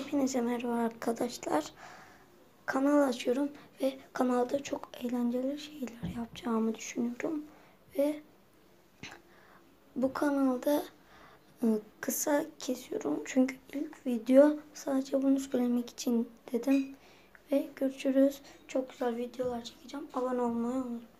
Hepinize merhaba arkadaşlar. Kanal açıyorum ve kanalda çok eğlenceli şeyler yapacağımı düşünüyorum. Ve bu kanalda kısa kesiyorum. Çünkü ilk video sadece bunu söylemek için dedim. Ve görüşürüz. Çok güzel videolar çekeceğim. Abone olmayı unutmayın.